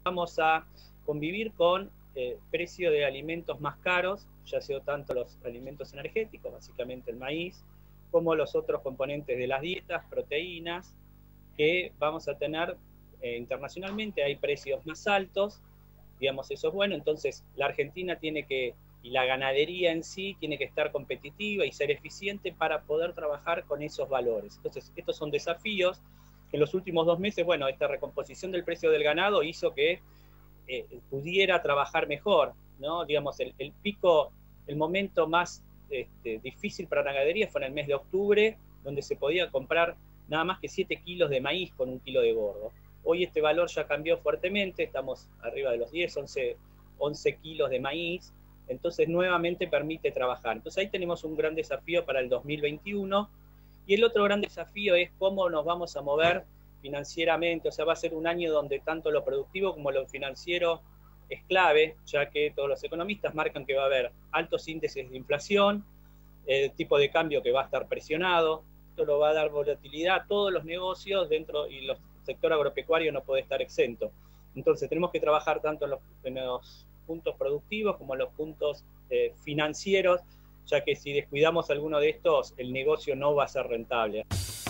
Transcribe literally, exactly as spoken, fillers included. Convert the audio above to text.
vamos a convivir con eh, precio de alimentos más caros, ya sea tanto los alimentos energéticos, básicamente el maíz, como los otros componentes de las dietas, proteínas, que vamos a tener eh, internacionalmente, hay precios más altos, digamos, eso es bueno. Entonces la Argentina tiene que, y la ganadería en sí, tiene que estar competitiva y ser eficiente para poder trabajar con esos valores. Entonces estos son desafíos. En los últimos dos meses, bueno, esta recomposición del precio del ganado hizo que eh, pudiera trabajar mejor, ¿no? Digamos, el, el pico, el momento más este, difícil para la ganadería fue en el mes de octubre, donde se podía comprar nada más que siete kilos de maíz con un kilo de gordo. Hoy este valor ya cambió fuertemente, estamos arriba de los diez, once, once kilos de maíz, entonces nuevamente permite trabajar. Entonces ahí tenemos un gran desafío para el dos mil veintiuno, y el otro gran desafío es cómo nos vamos a mover financieramente. O sea, va a ser un año donde tanto lo productivo como lo financiero es clave, ya que todos los economistas marcan que va a haber altos índices de inflación, el tipo de cambio que va a estar presionado, esto lo va a dar volatilidad a todos los negocios dentro, y el sector agropecuario no puede estar exento. Entonces tenemos que trabajar tanto en los, en los puntos productivos como en los puntos eh, financieros, ya que si descuidamos alguno de estos, el negocio no va a ser rentable.